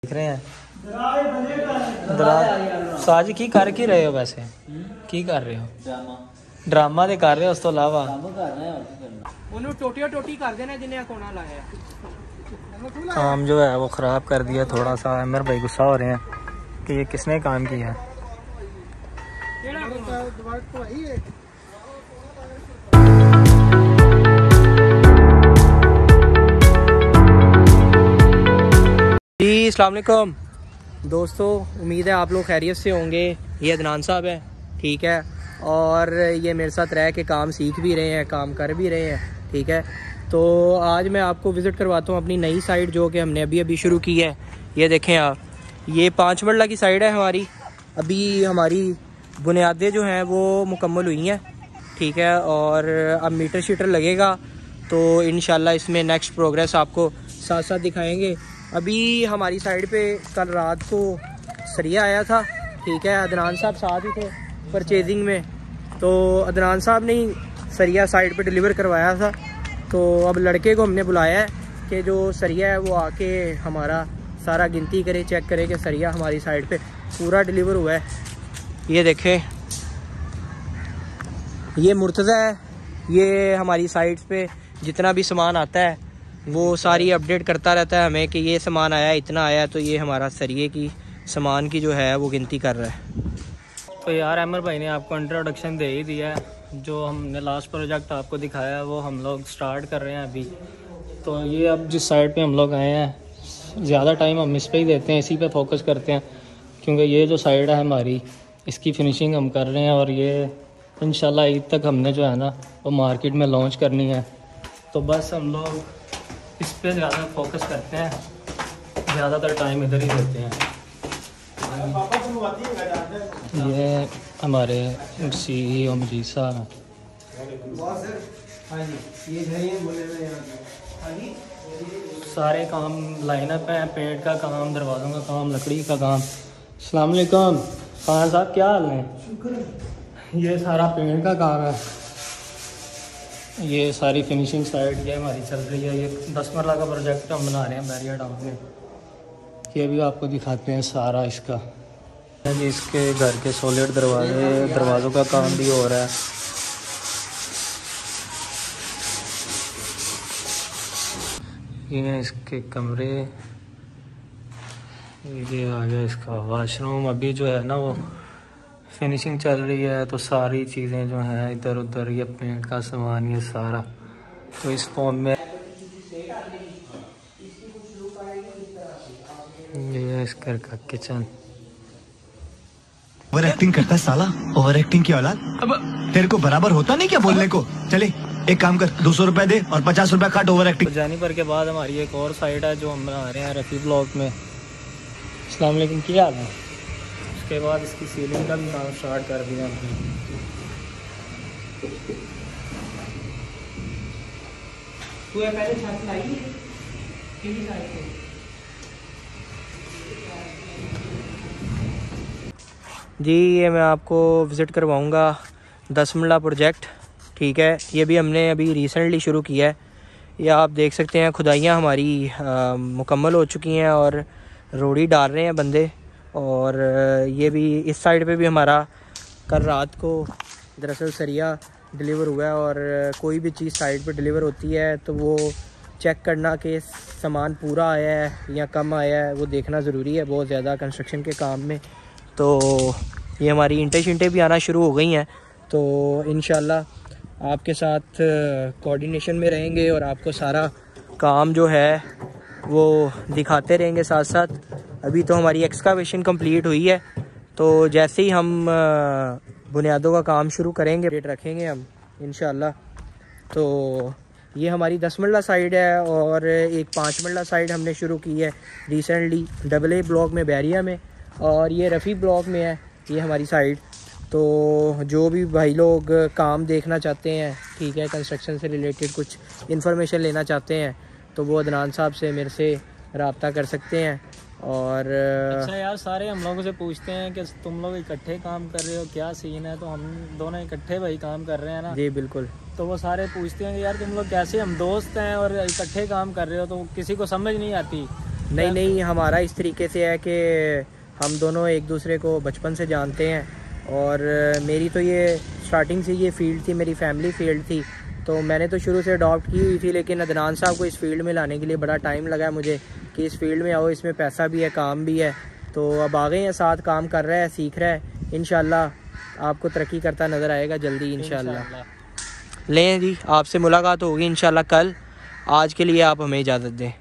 देख रहे हैं। साज की कर की रहे हो वैसे की कर रहे हो? ड्रामा दे कर रहे हो, उस तो अलावा काम जो है वो ख़राब कर दिया थोड़ा सा। अमर भाई गुस्सा हो रहे हैं कि ये किसने काम किया है। जी अस्सलाम वालेकुम दोस्तों, उम्मीद है आप लोग खैरियत से होंगे। ये अदनान साहब है, ठीक है, और ये मेरे साथ रह के काम सीख भी रहे हैं, काम कर भी रहे हैं, ठीक है। तो आज मैं आपको विज़िट करवाता हूँ अपनी नई साइट जो कि हमने अभी शुरू की है। ये देखें आप, ये 5 मरला की साइट है हमारी। अभी हमारी बुनियादें जो हैं वो मुकम्मल हुई हैं, ठीक है, और अब मीटर शीटर लगेगा तो इंशाल्लाह इसमें नेक्स्ट प्रोग्रेस आपको साथ साथ दिखाएंगे। अभी हमारी साइड पे कल रात को सरिया आया था, ठीक है, अदनान साहब साथ ही थे परचेजिंग में, तो अदनान साहब ने ही सरिया साइड पे डिलीवर करवाया था। तो अब लड़के को हमने बुलाया है कि जो सरिया है वो आके हमारा सारा गिनती करे, चेक करे कि सरिया हमारी साइड पे पूरा डिलीवर हुआ है। ये देखें, ये मुर्तज़ा है, ये हमारी साइट्स पे जितना भी सामान आता है वो सारी अपडेट करता रहता है हमें कि ये सामान आया, इतना आया। तो ये हमारा सरिये की सामान की जो है वो गिनती कर रहा है। तो यार अमर भाई ने आपको इंट्रोडक्शन दे ही दिया है। जो हमने लास्ट प्रोजेक्ट आपको दिखाया वो हम लोग स्टार्ट कर रहे हैं अभी। तो ये अब जिस साइड पे हम लोग आए हैं, ज़्यादा टाइम हम इस पे ही देते हैं, इसी पे फोकस करते हैं, क्योंकि ये जो साइड है हमारी, इसकी फिनिशिंग हम कर रहे हैं और ये इंशाल्लाह ईद तक हमने जो है ना वो मार्केट में लॉन्च करनी है। तो बस हम लोग इस पे ज़्यादा फोकस करते हैं, ज़्यादातर टाइम इधर ही देते हैं। ये हमारे CEO मजीद साहब हैं। सारे काम लाइनअप हैं, पेंट का काम, दरवाज़ों का काम, लकड़ी का काम। अस्सलाम वालेकुम खान साहब, क्या हाल है? ये सारा पेंट का काम है। ये सारी फिनिशिंग साइड ये हमारी चल रही है। ये 10 मरला का प्रोजेक्ट हम बना रहे हैं बैरियर टाउन में। ये भी आपको दिखाते हैं सारा इसका। जी इसके घर के सॉलिड दरवाज़ों का काम भी हो रहा है। ये इसके कमरे, ये आ गया इसका वाशरूम। अभी जो है ना वो फिनिशिंग चल रही है, तो सारी चीज़ें जो हैं इधर उधर, ये पेंट का सामान, ये सारा तो इस फॉर्म में। ये इस घर का किचन। ओवर एक्टिंग करता है साला, ओवर एक्टिंग की औलाद। अब तेरे को बराबर होता नहीं क्या बोलने को? चले एक काम कर, 200 रुपए दे और 50 रुपए काट ओवर एक्टिंग। जानीपर के बाद हमारी एक और साइड है जो हम बना रहे हैं रफ़ी ब्लॉक में। अस्सलाम वालेकुम, क्या हाल है? उसके बाद इसकी सीलिंग का भी काम स्टार्ट कर दिया हमने। जी ये मैं आपको विज़िट करवाऊंगा 10 मरला प्रोजेक्ट, ठीक है। ये भी हमने अभी रिसेंटली शुरू किया है। ये आप देख सकते हैं खुदाइयाँ हमारी मुकम्मल हो चुकी हैं और रोड़ी डाल रहे हैं बंदे। और ये भी इस साइड पे भी हमारा कल रात को दरअसल सरिया डिलीवर हुआ है। और कोई भी चीज़ साइड पे डिलीवर होती है तो वो चेक करना कि सामान पूरा आया है या कम आया है, वो देखना ज़रूरी है बहुत ज़्यादा कंस्ट्रक्शन के काम में। तो ये हमारी इंटें भी आना शुरू हो गई हैं। तो इंशाल्लाह आपके साथ कोऑर्डिनेशन में रहेंगे और आपको सारा काम जो है वो दिखाते रहेंगे साथ साथ। अभी तो हमारी एक्सकावेशन कंप्लीट हुई है, तो जैसे ही हम बुनियादों का काम शुरू करेंगे रेट रखेंगे हम इंशाल्लाह। तो ये हमारी 10 मरला साइड है और एक 5 मरला साइड हमने शुरू की है रिसेंटली AA ब्लॉक में बैरिया में, और ये रफ़ी ब्लॉक में है ये हमारी साइड। तो जो भी भाई लोग काम देखना चाहते हैं, ठीक है, कंस्ट्रक्शन से रिलेटेड कुछ इन्फॉर्मेशन लेना चाहते हैं तो वो अदनान साहब से मेरे से रब्ता कर सकते हैं। और अच्छा यार, सारे हम लोगों से पूछते हैं कि तुम लोग इकट्ठे काम कर रहे हो, क्या सीन है? तो हम दोनों इकट्ठे भाई काम कर रहे हैं ना। जी बिल्कुल। तो वो सारे पूछते हैं कि यार तुम लोग कैसे, हम दोस्त हैं और इकट्ठे काम कर रहे हो, तो किसी को समझ नहीं आती नहीं, हमारा इस तरीके से है कि हम दोनों एक दूसरे को बचपन से जानते हैं, और मेरी तो ये स्टार्टिंग से ये फील्ड थी, मेरी फैमिली फील्ड थी, तो मैंने तो शुरू से अडॉप्ट की हुई थी। लेकिन अदनान साहब को इस फील्ड में लाने के लिए बड़ा टाइम लगा मुझे कि इस फील्ड में आओ, इसमें पैसा भी है, काम भी है। तो अब आ गए हैं, साथ काम कर रहा है, सीख रहा है। इंशाल्लाह आपको तरक्की करता नज़र आएगा जल्दी इंशाल्लाह। लें जी, आपसे मुलाकात होगी इंशाल्लाह कल। आज के लिए आप हमें इजाज़त दें।